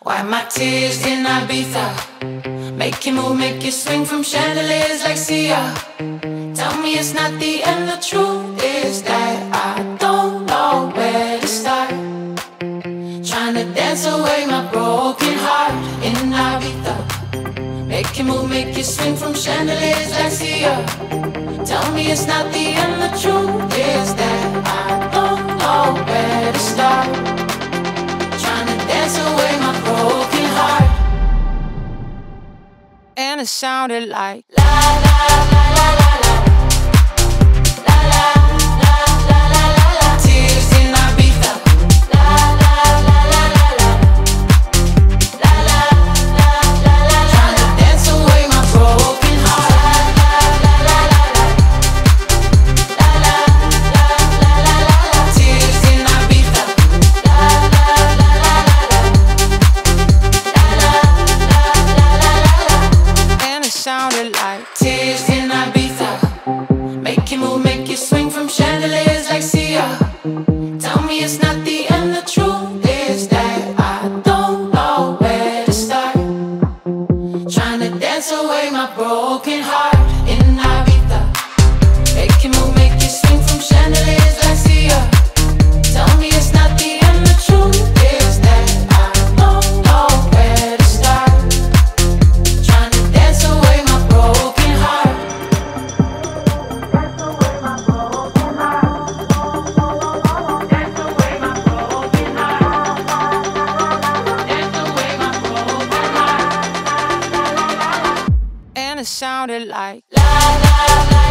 Why my tears in Ibiza make you move, make you swing from chandeliers like Sia. Tell me it's not the end, the truth is that I don't know where to start. Trying to dance away my broken heart in Ibiza. Make you move, make you swing from chandeliers like Sia. Tell me it's not the end, the truth is that I don't know where to start. Trying to dance away my broken heart. And it sounded like la la la la la la. La la la la la la la. Tears in Ibiza. La la la la la la. La la la la la la. Trying to dance away my broken heart. La la la la la. La la la la la la. Tears in Ibiza. La la la la la la. La la la la la la. And it sounded like tears in Ibiza. Make you move, make you swing from chandeliers like Sia. Tell me it's not the end, the truth is that I don't know where to start. Trying to dance away my broken heart in Ibiza. Make you move, make you swing from chandeliers like Sia. Tell me it's not the end, the truth is that I don't know where to start. Trying to dance away my broken heart. Dance away my broken heart. Dance away my broken heart. Dance away my broken heart. And it sounded like la la la.